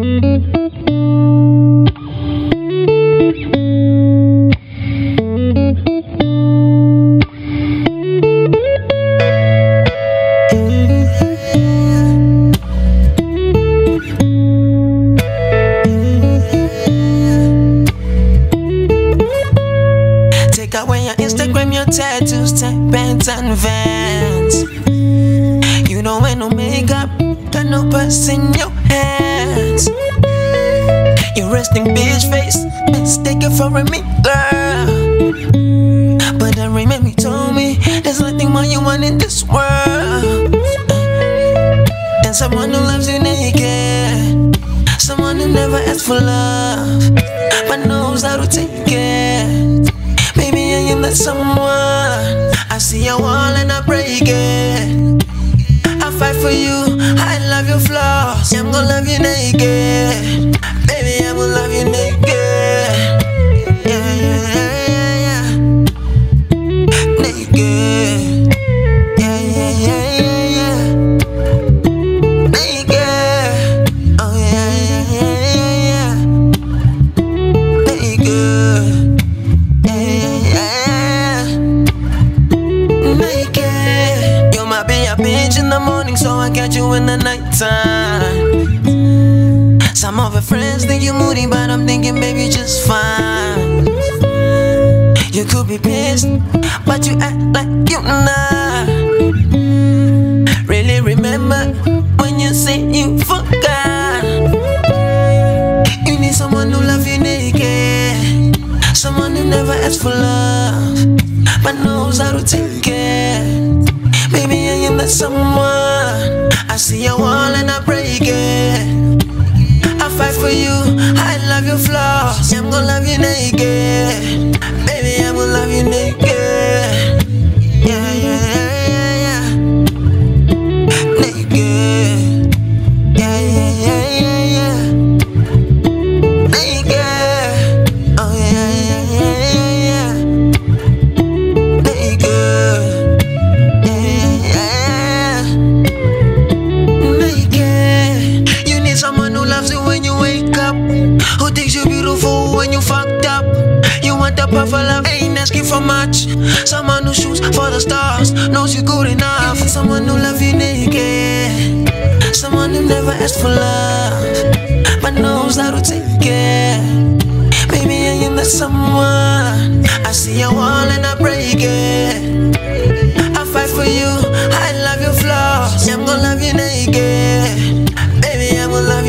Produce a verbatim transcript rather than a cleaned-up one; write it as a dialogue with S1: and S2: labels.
S1: Take away your Instagram, your tattoos, tech pants and Vans. You don't wear no makeup, got no purse in your hands. Your resting bitch face, mistaken for a me girl. But I remember you told me there's nothing more you want in this world. And someone who loves you naked, someone who never asks for love, but knows how to take it. Baby, I am that someone. I see your wall and I break it. I fight for you, I love your flaws. I'm gonna love you naked. Baby, I will love you naked. Yeah, yeah, yeah, yeah, yeah. Naked. Yeah, yeah, yeah, yeah, yeah. Naked. Oh, yeah, yeah, yeah, yeah, yeah. Naked. Bitch in the morning, so I catch you in the nighttime. Some of her friends think you moody, but I'm thinking, baby, just fine. You could be pissed, but you act like you're not. Really remember when you say you forgot. You need someone who love you naked, someone who never asks for love, but knows how to take it. Baby, I am that someone. I see your wall and I break it. I fight for you, I love your flaws. I'm gonna love you naked. Baby, I will love you naked. Yeah, yeah, yeah, yeah, yeah. Naked. Yeah, yeah, yeah, yeah, yeah. Naked. Oh, yeah, yeah, yeah, yeah, yeah. Naked. Who thinks you beautiful when you fucked up? You want the perfect love, ain't asking for much. Someone who shoots for the stars, knows you good enough. Someone who love you naked, someone who never asks for love, but knows how to take it. Baby, I am that someone. I see your wall and I break it. I fight for you, I love your flaws. I'm gonna love you naked. Baby, I will love you